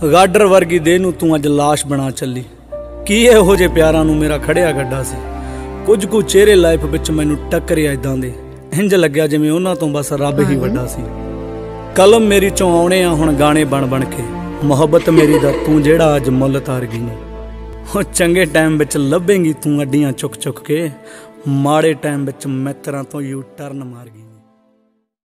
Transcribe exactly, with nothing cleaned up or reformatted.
गाडर वर्गी देह नूं तू अज लाश बना चली। की इहो जे प्यारां नूं मेरा खड़िया गड्ढा सी। कुछ कु चेहरे लाइफ विच मैनूं टक्करे इदां दे, इंज लग्या जिवें उन्हां तों बस रब ही वड्डा सी। कलम मेरी चों आउणे आ हुण गाने बण बण के, मुहब्बत मेरी दा तू जेड़ा अज मुल तार गई ने। हो चंगे टाइम विच लभेंगी तू अड्डियां चुक चुक के, माड़े टाइम विच मित्रां तों यू टर्न मार गई।